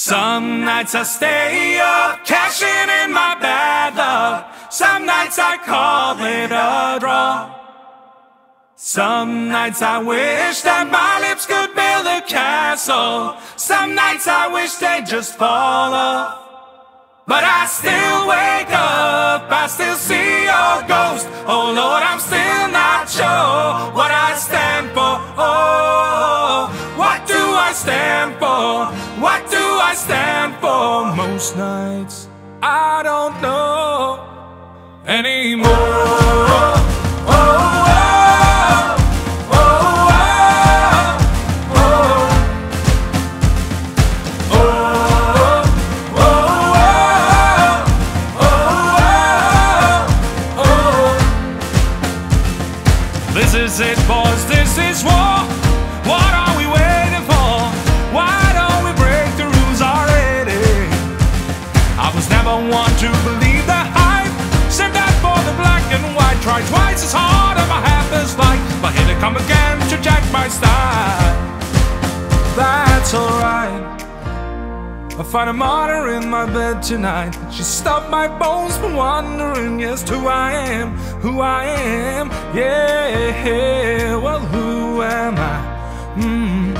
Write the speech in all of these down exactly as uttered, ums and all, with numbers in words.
Some nights I stay up, cashing in my bad luck. Some nights I call it a draw. Some nights I wish that my lips could build a castle. Some nights I wish they'd just fall off. But I still wake up, I still see your ghost. Oh Lord, I'm still not sure what I stand for. Oh, what do I stand for? What do I stand for? Most nights I don't know anymore. This is it, boys, this is war. What are we waiting for? Why don't we break the rules already? I was never one to believe the hype. Save that for the black and white. Try twice as hard and my half as light. But here they come again to jack my style. That's alright. I find a martyr in my bed tonight. She stopped my bones from wandering. Yes, who I am, who I am. Yeah, well, who am I? Mm-hmm.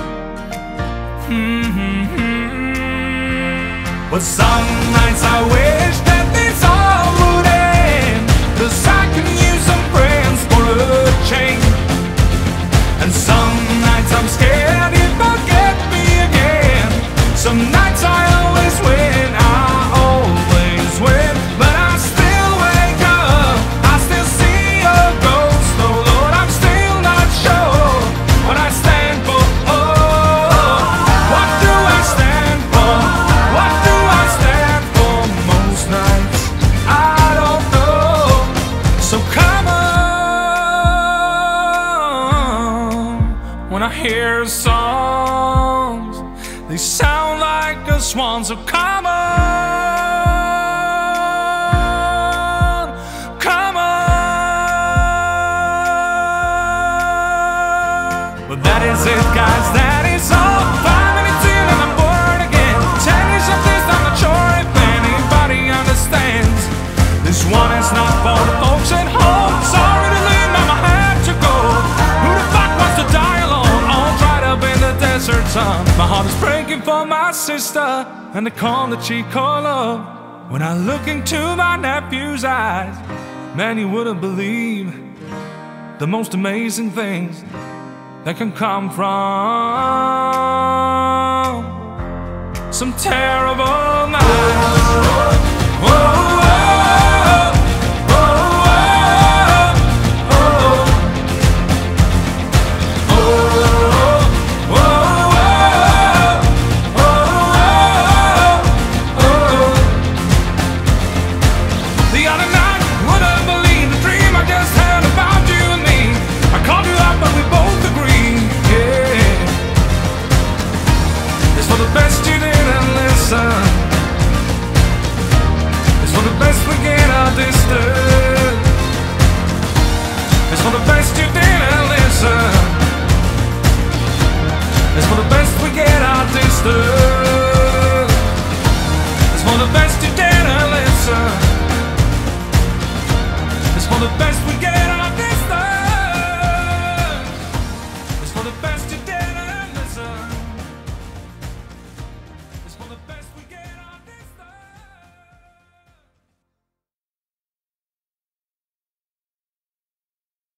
Mm-hmm. But some nights I wish that this all would end, 'cause I can use some friends for a change. And some nights I'm scared if I get me again. Some nights I always win, I always win. But I still wake up, I still see a ghost. Oh Lord, I'm still not sure what I stand for. Oh, what do I stand for? What do I stand for? Most nights I don't know. So come on, when I hear songs, they sound like a swan. So come on, come on. But that is it, guys, that is all. Five minutes in and I'm born again. Ten years of this, I'm not sure if anybody understands. This one is not for the folks at home. Sorry to leave, mama had to go. Who the fuck wants to die alone? All dried up in the desert sun. My heart is breaking for my sister, and the calm that she called love. When I look into my nephew's eyes, man, you wouldn't believe the most amazing things that can come from some terrible nights. Whoa, whoa. It's for the best we get our distance. It's for the best you didn't listen. It's for the best we get our distance.